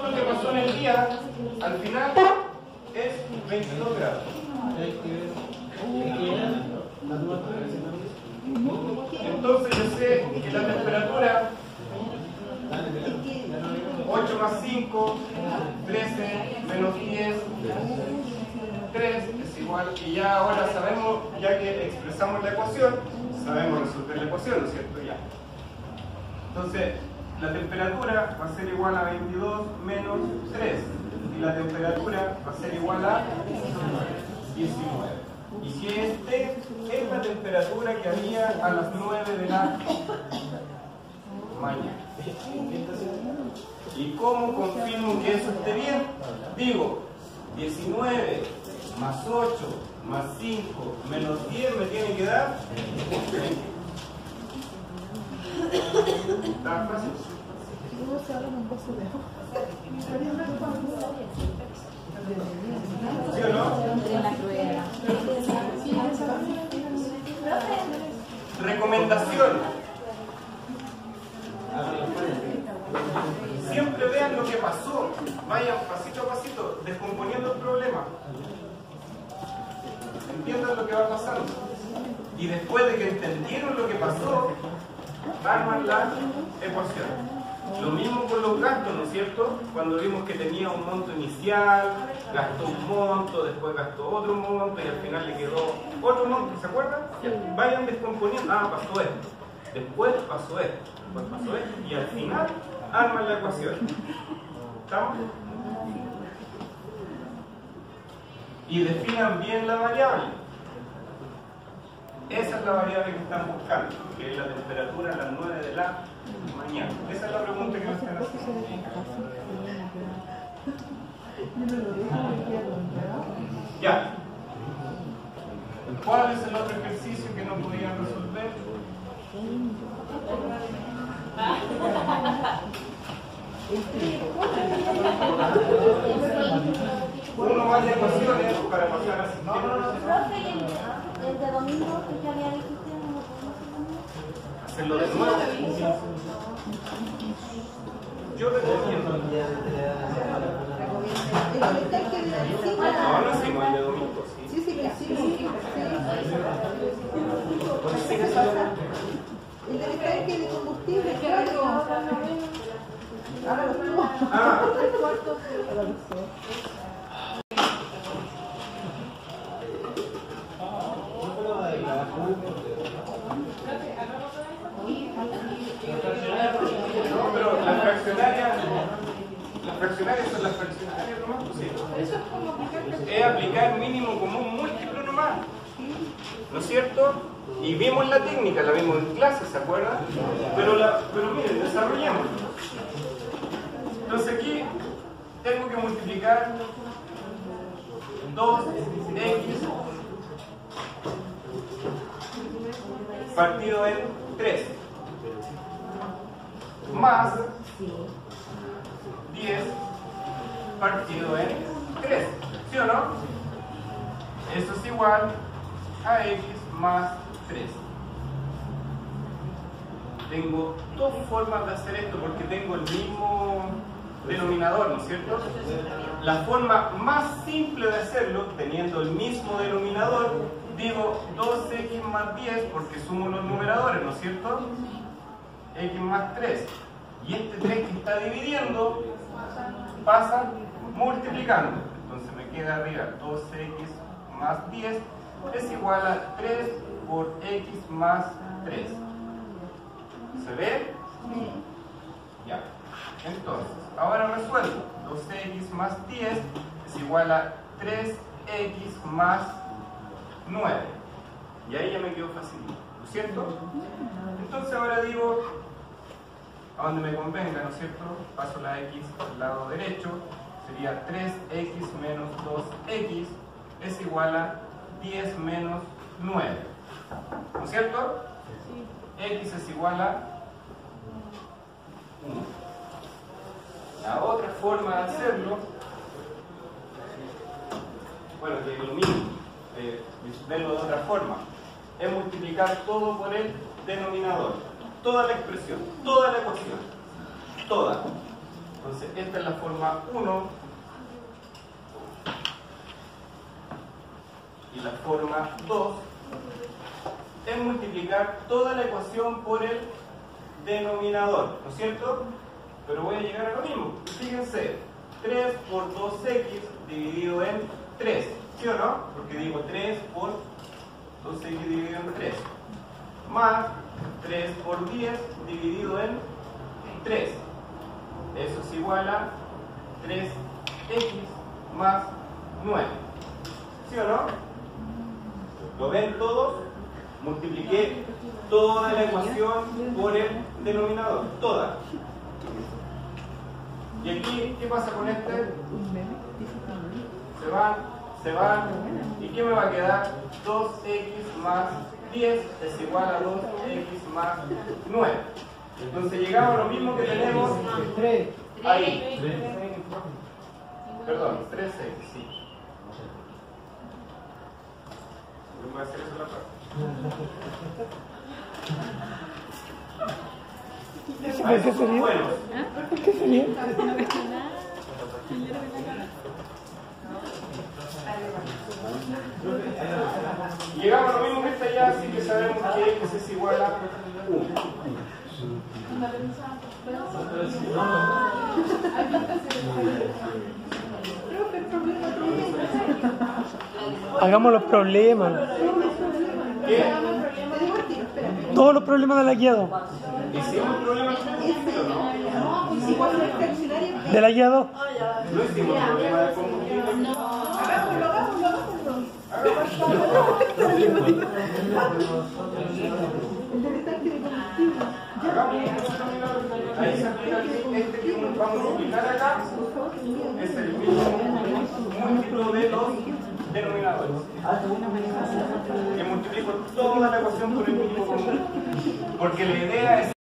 todo lo que pasó en el día, al final es 22 grados. Entonces yo sé que la temperatura 8 más 5, 13, menos 10, 3 es igual, y ya ahora sabemos, ya que expresamos la ecuación, sabemos resolver la ecuación, ¿no es cierto? Ya. Entonces, la temperatura va a ser igual a 22 menos 3, y la temperatura va a ser igual a 19. Y si este es la temperatura que había a las 9 de la mañana. ¿Y cómo confirmo que eso esté bien? Digo, 19 más 8 más 5 menos 10 me tiene que dar 20. ¿Está fácil? ¿Sí o no? Recomendación. Siempre vean lo que pasó. Vayan pasito a pasito, descomponiendo el problema. Entiendan lo que va pasando. Y después de que entendieron lo que pasó, arman la ecuación. Lo mismo con los gastos, ¿no es cierto? Cuando vimos que tenía un monto inicial, gastó un monto, después gastó otro monto y al final le quedó otro monto, ¿se acuerdan? Vayan descomponiendo. Ah, pasó esto, después pasó esto, después pasó esto y al final arman la ecuación. ¿Estamos? Y definan bien la variable. Esa es la variable que están buscando, que es la temperatura a las 9 de la mañana. Esa es la pregunta que nos están haciendo. Ya. ¿Cuál es el otro ejercicio que no podían resolver? Uno más de ecuaciones para pasar al sistema. El de domingo que había dijiste, hacerlo de nuevo. Yo recomiendo. No, no hicimos el de domingo, sí. Sí, sí, sí. El del estanque de combustible, claro. Ahora lo tengo. No, pero las fraccionarias son las fraccionarias nomás, pues sí. Es aplicar mínimo común múltiplo nomás, ¿no es cierto? Y vimos la técnica, la vimos en clase, ¿se acuerdan? Pero miren, desarrollemos. Entonces aquí tengo que multiplicar 2x partido en 3 más 10 partido en 3, ¿sí o no? Eso es igual a x más 3. Tengo dos formas de hacer esto porque tengo el mismo denominador, ¿no es cierto? La forma más simple de hacerlo, teniendo el mismo denominador, digo 2x más 10 porque sumo los numeradores, ¿no es cierto? X más 3. Y este 3 que está dividiendo pasa multiplicando. Entonces me queda arriba 2x más 10 es igual a 3 por x más 3. ¿Se ve? Ya. Entonces, ahora resuelvo. 2x más 10 es igual a 3x más 9. Y ahí ya me quedó facilito, ¿no es cierto? Entonces ahora digo, a donde me convenga, ¿no es cierto? Paso la x al lado derecho, sería 3x menos 2x es igual a 10 menos 9. ¿No es cierto? X es igual a 1. La otra forma de hacerlo, bueno, que es lo mismo, verlo de otra forma, es multiplicar todo por el denominador. Toda la expresión, toda la ecuación, toda. Entonces, esta es la forma 1. Y la forma 2 es multiplicar toda la ecuación por el denominador, ¿no es cierto? Pero voy a llegar a lo mismo. Fíjense, 3 por 2x dividido en 3, ¿sí o no? Porque digo 3 por 2x dividido en 3, más 3 por 10 dividido en 3. Eso es igual a 3x más 9, ¿sí o no? ¿Lo ven todos? Multipliqué toda la ecuación por el denominador, toda. Y aquí, ¿qué pasa con este? Se van, ¿y qué me va a quedar? 2x más 10 es igual a 2x más 9. Entonces llegamos a lo mismo que tenemos ahí. Perdón, 3x, sí. Voy a hacer eso la parte. ¿Por qué sería? Bueno, ¿Por qué sería? llegamos a lo mismo que está allá, así que sabemos que x es igual a 1. Hagamos los problemas. ¿Qué? Todos los problemas de la guía 2. ¿Hicimos problemas de combustible o no? ¿De la guía 2? No hicimos problema de combustible. Ahí se aplica este que vamos a aplicar acá, es el mismo múltiplo de los denominadores. Que multiplico toda la ecuación por el mínimo común. Porque la idea es